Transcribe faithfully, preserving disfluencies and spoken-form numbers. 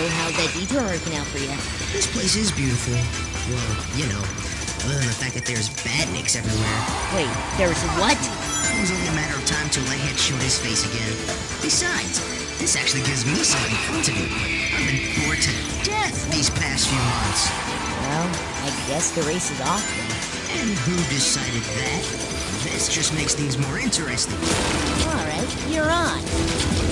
how'd that detour working out for you? This place is beautiful. Well, you know, other than the fact that there's badniks everywhere. Wait, there's what? It was only a matter of time till Egghead showed his face again. Besides, this actually gives me something fun to do. I've been bored to death these past few months. Well, I guess the race is off then. And who decided that? This just makes things more interesting. Alright, you're on.